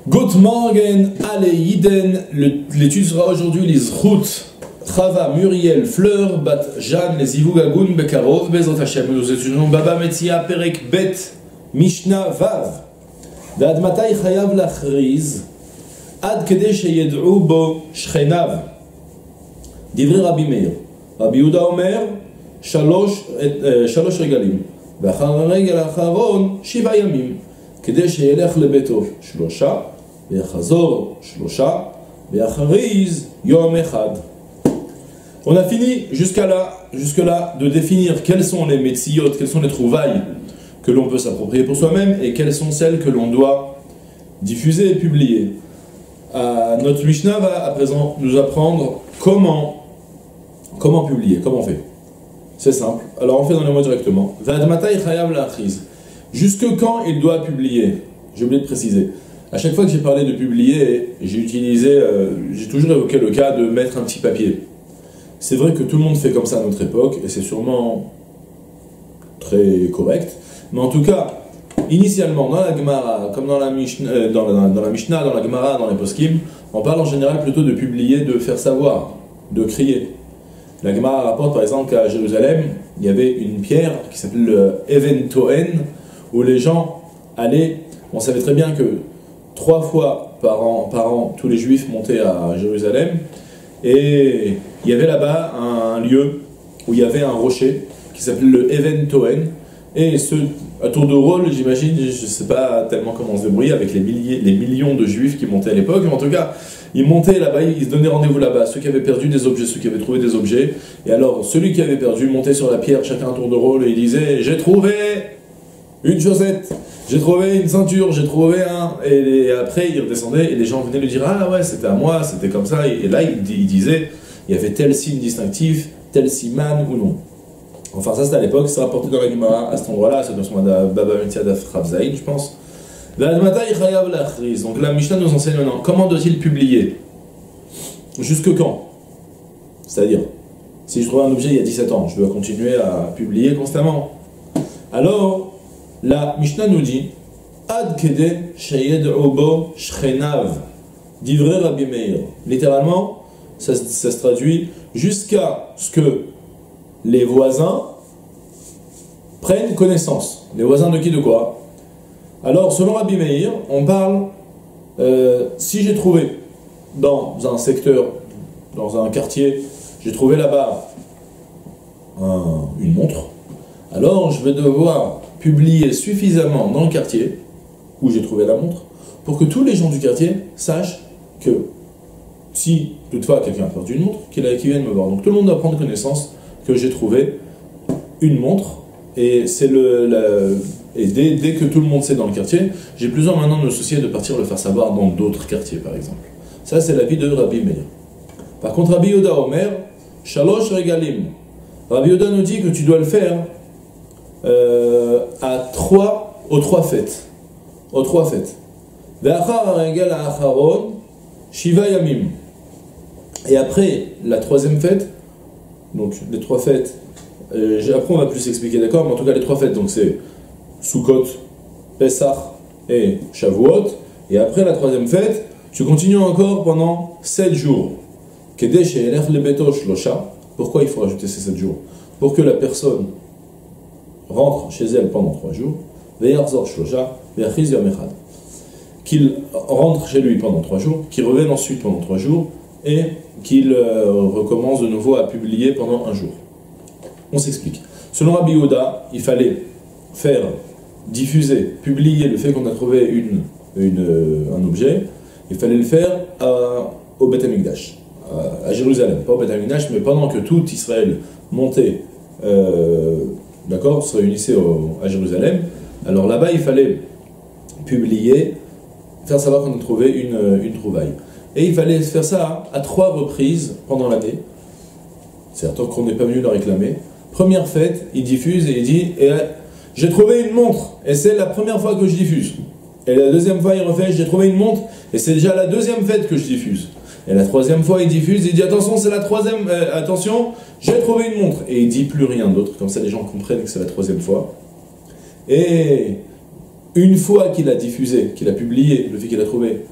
Good morning, allez Yiden. L'étude sera aujourd'hui les Zchut, Chava, Muriel, Fleur, Bat, Jeanne, les Ivugagun, Bekarov, Bezrat Hashem. Nous étudions Baba Metzia, Perek, Bet, Mishnah, Vav. D'ad matai chayav lachriz, ad kede sheyed'u bo shchenav. Divrei Rabbi Meir. Rabbi Yehuda Omer, shalosh regalim. ואחר הרגל האחרון 7 ימים, כדי שילך לביתו 3, ויחזור 3, ויחריז יום אחד. On a fini jusque-là de définir quelles sont les metziot, quelles sont les trouvailles que l'on peut s'approprier pour soi-même et quelles sont celles que l'on doit diffuser et publier. Notre Mishnah va à présent nous apprendre comment publier, comment on fait. C'est simple. Alors on fait dans les mots directement. Jusque quand il doit publier? J'ai oublié de préciser. À chaque fois que j'ai parlé de publier, j'ai toujours évoqué le cas de mettre un petit papier. C'est vrai que tout le monde fait comme ça à notre époque, et c'est sûrement très correct. Mais en tout cas, initialement, dans la Gemara, comme dans la Mishnah, dans la Gemara, dans les Poskim, on parle en général plutôt de publier, de faire savoir, de crier. La Gemara rapporte par exemple qu'à Jérusalem, il y avait une pierre qui s'appelle le Even Toen, où les gens allaient, on savait très bien que 3 fois par an, tous les Juifs montaient à Jérusalem, et il y avait là-bas un lieu où il y avait un rocher qui s'appelait le Even Toen, et à tour de rôle, j'imagine, je ne sais pas tellement comment on se débrouillait avec les millions de Juifs qui montaient à l'époque, mais en tout cas, ils montaient là-bas, ils se donnaient rendez-vous là-bas, ceux qui avaient perdu des objets, ceux qui avaient trouvé des objets, et alors celui qui avait perdu montait sur la pierre, chacun un tour de rôle, et il disait « J'ai trouvé une chaussette, j'ai trouvé une ceinture, j'ai trouvé un... » Et après, il redescendait, et les gens venaient lui dire « Ah ouais, c'était à moi, c'était comme ça. » Et là, il disait « Il y avait tel signe distinctif, tel siman ou non. » Enfin, ça c'était à l'époque, c'est rapporté dans la Gemara à cet endroit-là, c'est dans son Baba Metzia Daf Rav Zaïd, je pense. Donc la Mishnah nous enseigne maintenant, comment doit-il publier? Jusque quand? C'est-à-dire, si je trouve un objet il y a 17 ans, je dois continuer à publier constamment. Alors, la Mishnah nous dit, Ad kede sheyed'u bo shchenav, divrei Rabbi Meir. Littéralement, ça se traduit jusqu'à ce que les voisins prennent connaissance. Les voisins de qui, de quoi? Alors, selon Rabbi Meir, on parle, si j'ai trouvé dans un secteur, dans un quartier, j'ai trouvé là-bas une montre, alors je vais devoir publier suffisamment dans le quartier où j'ai trouvé la montre pour que tous les gens du quartier sachent que si toutefois quelqu'un a perdu une montre, qu'il vienne me voir. Donc tout le monde doit prendre connaissance que j'ai trouvé une montre, et c'est et dès que tout le monde sait dans le quartier, j'ai plus besoin maintenant de me soucier de partir le faire savoir dans d'autres quartiers par exemple. Ça c'est l'avis de Rabbi Meir. Par contre Rabbi Yehuda Omer, shalosh regalim. Rabbi Yehuda nous dit que tu dois le faire aux 3 fêtes. Aux 3 fêtes. Ve'achar haregel ha'acharon, 7 yamim. Et après la 3e fête, donc les 3 fêtes, après on va plus expliquer, d'accord, mais en tout cas les 3 fêtes, donc c'est Sukkot, Pesach et Shavuot, et après la 3e fête, tu continues encore pendant 7 jours. Kedei sheyelech lebeto shlosha. Pourquoi il faut rajouter ces 7 jours? Pour que la personne rentre chez elle pendant 3 jours, ve'yarzor shlosha, ve'achiz yom echad. Qu'il rentre chez lui pendant 3 jours, qu'il revienne ensuite pendant 3 jours, et qu'il recommence de nouveau à publier pendant 1 jour. On s'explique. Selon Rabbi Yehuda, il fallait faire diffuser, publier le fait qu'on a trouvé un objet, il fallait le faire au Beth Amikdash, à Jérusalem, pas au Beth Amikdash, mais pendant que tout Israël montait, d'accord, se réunissait à Jérusalem, alors là-bas il fallait publier, faire savoir qu'on a trouvé une trouvaille. Et il fallait faire ça à 3 reprises pendant l'année. C'est tant qu'on n'est pas venu le réclamer. Première fête, il diffuse et il dit j'ai trouvé une montre, et c'est la première fois que je diffuse. Et la 2e fois, il refait j'ai trouvé une montre, et c'est déjà la 2e fête que je diffuse. Et la 3e fois, il diffuse, il dit attention, c'est la 3e, attention, j'ai trouvé une montre. Et il dit plus rien d'autre, comme ça les gens comprennent que c'est la 3e fois. Et une fois qu'il a diffusé, qu'il a publié le fait qu'il a trouvé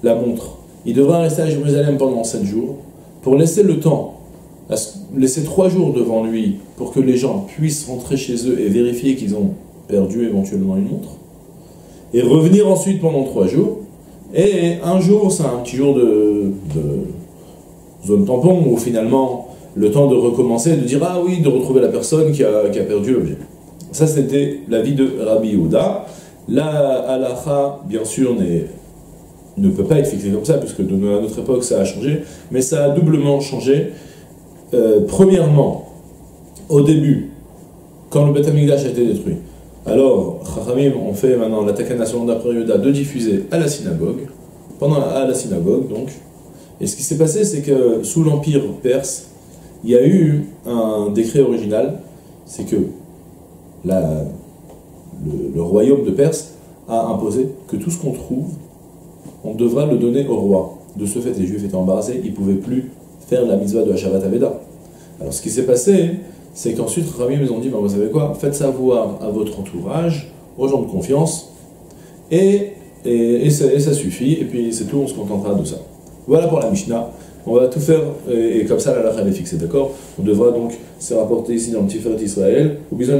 la montre, il devra rester à Jérusalem pendant 7 jours, pour laisser le temps, laisser 3 jours devant lui, pour que les gens puissent rentrer chez eux et vérifier qu'ils ont perdu éventuellement une montre, et revenir ensuite pendant 3 jours, et un jour, c'est un petit jour de zone tampon, où finalement, le temps de recommencer, de dire, ah oui, de retrouver la personne qui a perdu l'objet. Ça, c'était l'avis de Rabbi Yehuda. La halakha, bien sûr, ne peut pas être fixée comme ça, puisque à notre époque, ça a changé, mais ça a doublement changé. Premièrement, au début, quand le Beth Amikdash a été détruit, alors, Chachamim ont fait maintenant la takana selon d'après Yehuda de diffuser à la synagogue, à la synagogue donc. Et ce qui s'est passé, c'est que sous l'Empire perse, il y a eu un décret original, c'est que le royaume de Perse a imposé que tout ce qu'on trouve, on devra le donner au roi. De ce fait, les Juifs étaient embarrassés, ils ne pouvaient plus faire la mitzvah de Hashavat Aveda. Alors ce qui s'est passé, c'est qu'ensuite, Rabbi ils ont dit, ben, vous savez quoi, faites savoir à votre entourage, aux gens de confiance, et ça suffit, et puis c'est tout, on se contentera de ça. Voilà pour la Mishnah. On va tout faire, et comme ça la halakha est fixée, d'accord? On devra donc se rapporter ici dans le Tiferet Israël.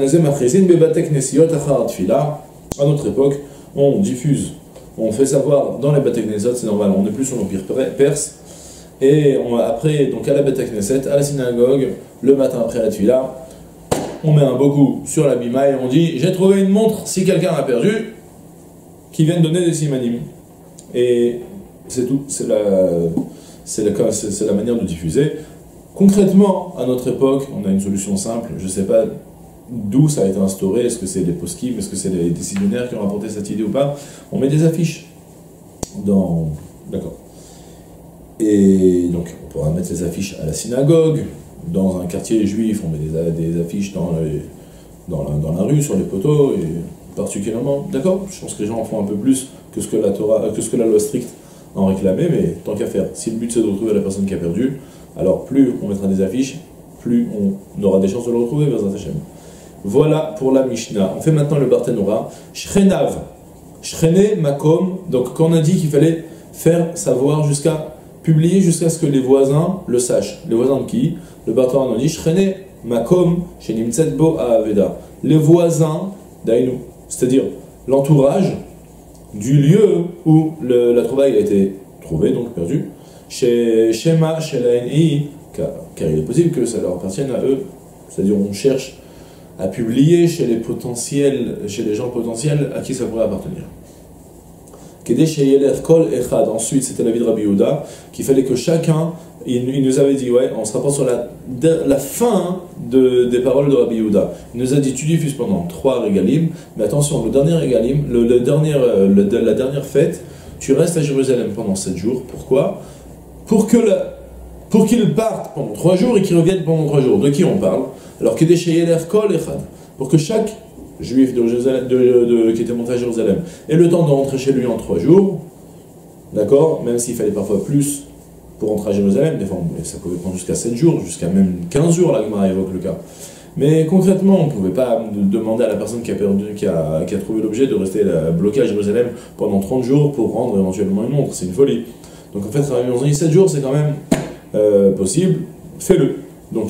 À notre époque, on diffuse, on fait savoir dans les Bate Knesset, c'est normal, on n'est plus sur l'Empire perse. Et après, donc à la Bate Knesset, à la synagogue, le matin après la Tfila, on met un beau coup sur la bima et on dit, j'ai trouvé une montre, si quelqu'un a perdu, qui vienne donner des simanim. Et c'est tout, c'est la manière de diffuser. Concrètement, à notre époque, on a une solution simple. Je ne sais pas d'où ça a été instauré. Est-ce que c'est les poskim, est-ce que c'est les décisionnaires qui ont rapporté cette idée ou pas? On met des affiches D'accord. Et donc, on pourra mettre les affiches à la synagogue. Dans un quartier juif, on met des affiches dans la rue, sur les poteaux, et particulièrement. D'accord? Je pense que les gens en font un peu plus que ce que la loi stricte en réclamer, mais tant qu'à faire, si le but c'est de retrouver la personne qui a perdu, alors plus on mettra des affiches, plus on aura des chances de le retrouver, Bezrat Hashem. Voilà pour la Mishnah. On fait maintenant le Barthénora. Shrenav, Shrene Makom, donc quand on a dit qu'il fallait faire savoir publier jusqu'à ce que les voisins le sachent. Les voisins de qui? Le Barthénora nous dit Shrene Makom, Shenimtset Bo Aveda. Les voisins d'Aïnou, c'est-à-dire l'entourage du lieu où la trouvaille a été trouvée, donc perdue, chez Shema, chez la NI, car il est possible que ça leur appartienne à eux, c'est-à-dire on cherche à publier chez les gens potentiels à qui ça pourrait appartenir. Ensuite, c'était l'avis de Rabbi Yehuda, qu'il fallait que chacun, il nous avait dit, on se rapporte sur la fin des paroles de Rabbi Yehuda. Il nous a dit, tu diffuses pendant 3 régalim, mais attention, le dernier régalim, la dernière fête, tu restes à Jérusalem pendant 7 jours. Pourquoi? Pour qu'ils partent pendant 3 jours et qu'ils reviennent pendant 3 jours. De qui on parle? Alors, pour que chaque juif qui était monté à Jérusalem ait le temps de rentrer chez lui en 3 jours, d'accord? Même s'il fallait parfois plus pour rentrer à Jérusalem, des fois ça pouvait prendre jusqu'à 7 jours, jusqu'à même 15 jours, la Gemara évoque le cas. Mais concrètement, on ne pouvait pas demander à la personne qui a trouvé l'objet de rester bloqué à Jérusalem pendant 30 jours pour rendre éventuellement une montre, c'est une folie. Donc en fait, on a dit 7 jours, c'est quand même possible, fais-le. Donc,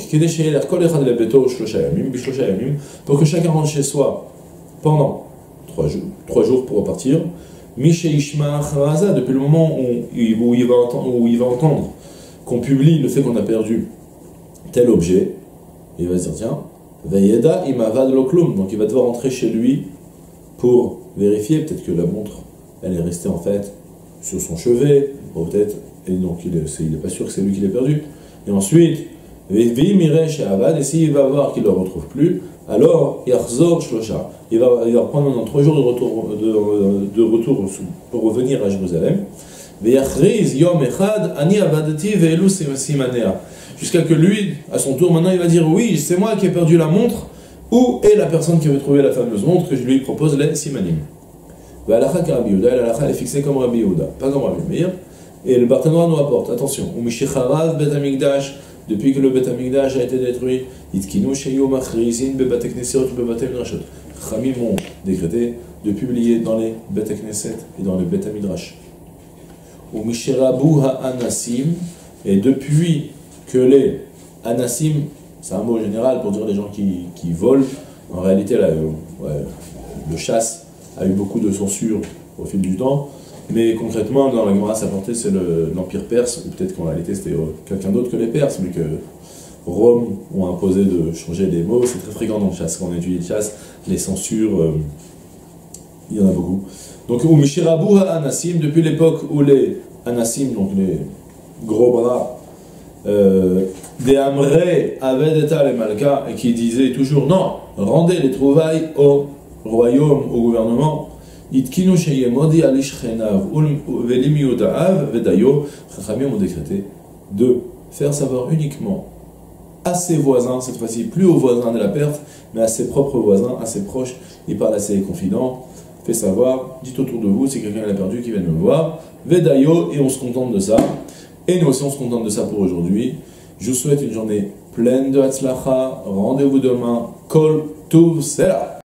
pour que chacun rentre chez soi pendant 3 jours pour repartir, depuis le moment où il va entendre qu'on publie le fait qu'on a perdu tel objet, il va se dire tiens, Veyeda imavad loklum, donc il va devoir rentrer chez lui pour vérifier, peut-être que la montre elle est restée en fait sur son chevet, peut-être, et donc il n'est pas sûr que c'est lui qui l'a perdu. Et ensuite, et s'il va voir qu'il ne le retrouve plus, alors Yarzor Shlosha, il va prendre maintenant 3 jours de retour pour revenir à Jérusalem. Jusqu'à que lui, à son tour, maintenant il va dire oui, c'est moi qui ai perdu la montre, où est la personne qui avait trouvé la fameuse montre que je lui propose les simanim. L'halakha est fixée comme Rabbi Yehuda, pas comme Rabbi Meir. Et le Barthénora nous rapporte, attention, depuis que le Beth Amikdash a été détruit, Khamim ont décrété de publier dans les Beth Knesset et dans les Beth Midrash. ou Misherabu ha'anassim, et depuis que les anassim, c'est un mot général pour dire les gens qui volent, en réalité le chasse a eu beaucoup de censure au fil du temps, mais concrètement dans la Gemara ça portait c'est l'Empire perse, ou peut-être qu'en réalité c'était quelqu'un d'autre que les Perses, mais que Rome ont imposé de changer les mots. C'est très fréquent dans le chasse, quand on étudie le chasse, les censures, il y en a beaucoup. Donc, ou Mishirabu ha-anassim, depuis l'époque où les anassim, donc les gros bras, des Amrei Avedeta les Malka, et qui disaient toujours non, rendez les trouvailles au royaume, au gouvernement. Itkinu sheyemodi alishchenav velim yodaav vedayo, Chachamim ont décrété de faire savoir uniquement à ses voisins, cette fois-ci plus aux voisins de la perte, mais à ses propres voisins, à ses proches. Il parle à ses confidents, fait savoir, dites autour de vous, c'est quelqu'un qui l'a perdu qui vient me voir, Vedayo, et on se contente de ça. Et nous aussi on se contente de ça pour aujourd'hui. Je vous souhaite une journée pleine de Hatzlacha. Rendez-vous demain. Kol Tuv Sela.